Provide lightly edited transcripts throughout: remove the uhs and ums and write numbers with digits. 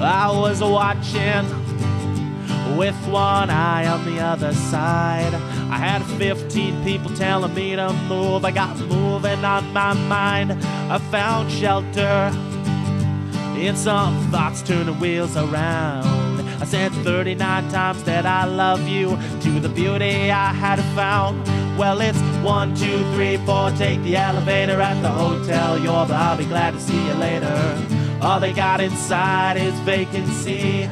I was watching with one eye on the other side. I had 15 people telling me to move. I got moving on my mind. I found shelter in some thoughts turning wheels around. I said 39 times that I love you to the beauty I had found. Well, it's 1, 2, 3, 4. Take the elevator at the Hotel Yorba. I'll be glad to see you later. All they got inside is vacancy.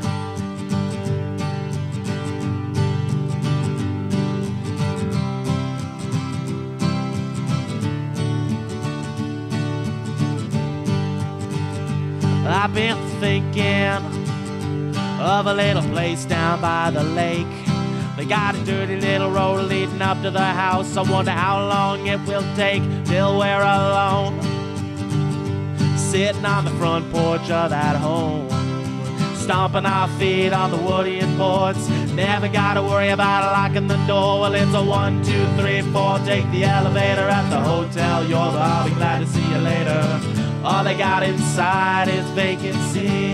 I've been thinking of a little place down by the lake. They got a dirty little road leading up to the house. I wonder how long it will take till we're alone, sitting on the front porch of that home, stomping our feet on the wooden boards. Never gotta worry about locking the door. Well, it's a 1, 2, 3, 4. Take the elevator at the Hotel Yorba. I'll be glad to see you later. All they got inside is vacancy.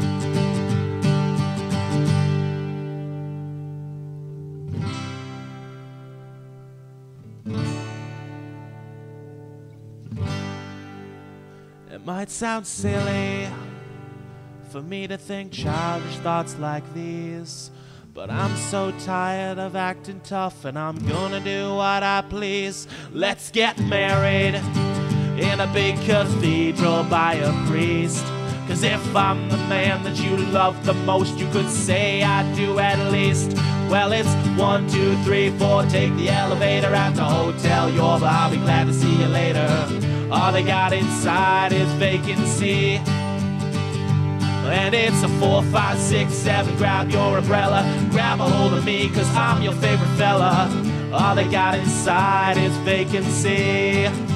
It might sound silly for me to think childish thoughts like these, but I'm so tired of acting tough, and I'm gonna do what I please. Let's get married in a big cathedral by a priest. 'Cause if I'm the man that you love the most, you could say I do at least. Well, it's 1, 2, 3, 4. Take the elevator at the Hotel Yorba. I'll be glad to see you later. All they got inside is vacancy. And it's a 4, 5, 6, 7. Grab your umbrella, grab a hold of me, 'cause I'm your favorite fella. All they got inside is vacancy.